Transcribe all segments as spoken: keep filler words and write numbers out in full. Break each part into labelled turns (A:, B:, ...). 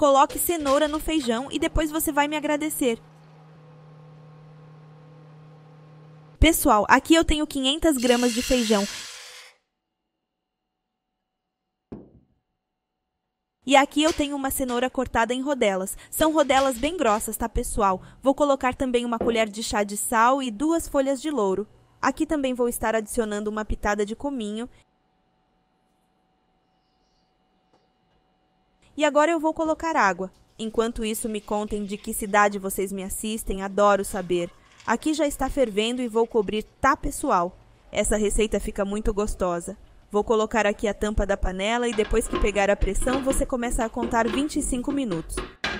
A: Coloque cenoura no feijão e depois você vai me agradecer. Pessoal, aqui eu tenho quinhentas gramas de feijão. E aqui eu tenho uma cenoura cortada em rodelas. São rodelas bem grossas, tá, pessoal? Vou colocar também uma colher de chá de sal e duas folhas de louro. Aqui também vou estar adicionando uma pitada de cominho. E agora eu vou colocar água. Enquanto isso, me contem de que cidade vocês me assistem, adoro saber. Aqui já está fervendo e vou cobrir, tá, pessoal? Essa receita fica muito gostosa. Vou colocar aqui a tampa da panela e depois que pegar a pressão, você começa a contar vinte e cinco minutos.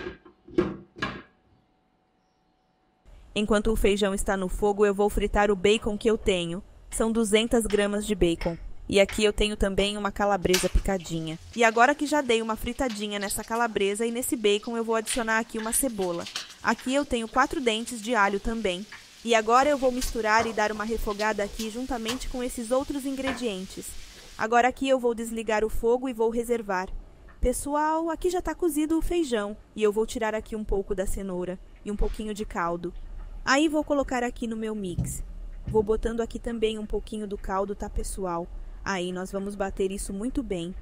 A: Enquanto o feijão está no fogo, eu vou fritar o bacon que eu tenho. São duzentas gramas de bacon. E aqui eu tenho também uma calabresa picadinha. E agora que já dei uma fritadinha nessa calabresa e nesse bacon, eu vou adicionar aqui uma cebola. Aqui eu tenho quatro dentes de alho também. E agora eu vou misturar e dar uma refogada aqui juntamente com esses outros ingredientes. Agora aqui eu vou desligar o fogo e vou reservar. Pessoal, aqui já está cozido o feijão. E eu vou tirar aqui um pouco da cenoura e um pouquinho de caldo. Aí vou colocar aqui no meu mix. Vou botando aqui também um pouquinho do caldo, tá, pessoal? Aí nós vamos bater isso muito bem.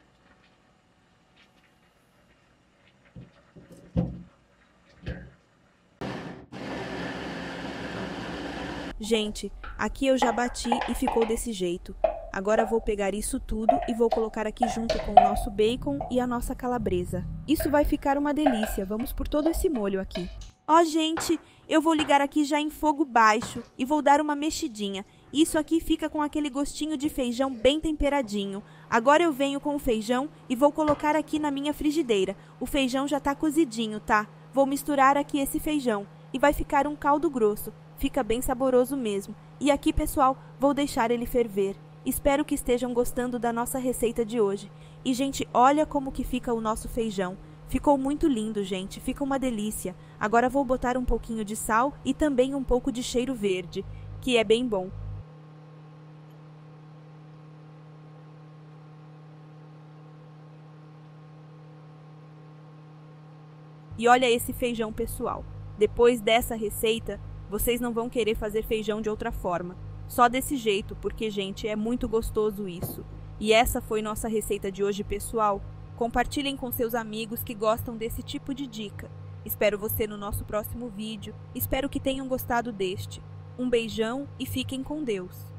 A: Gente, aqui eu já bati e ficou desse jeito. Agora vou pegar isso tudo e vou colocar aqui junto com o nosso bacon e a nossa calabresa. Isso vai ficar uma delícia, vamos por todo esse molho aqui. Ó, gente, eu vou ligar aqui já em fogo baixo e vou dar uma mexidinha. Isso aqui fica com aquele gostinho de feijão bem temperadinho. Agora eu venho com o feijão e vou colocar aqui na minha frigideira. O feijão já tá cozidinho, tá? Vou misturar aqui esse feijão e vai ficar um caldo grosso. Fica bem saboroso mesmo. E aqui, pessoal, vou deixar ele ferver. Espero que estejam gostando da nossa receita de hoje. E, gente, olha como que fica o nosso feijão. Ficou muito lindo, gente. Fica uma delícia. Agora vou botar um pouquinho de sal e também um pouco de cheiro verde, que é bem bom. E olha esse feijão, pessoal. Depois dessa receita, vocês não vão querer fazer feijão de outra forma. Só desse jeito, porque, gente, é muito gostoso isso. E essa foi nossa receita de hoje, pessoal. Compartilhem com seus amigos que gostam desse tipo de dica. Espero você no nosso próximo vídeo. Espero que tenham gostado deste. Um beijão e fiquem com Deus.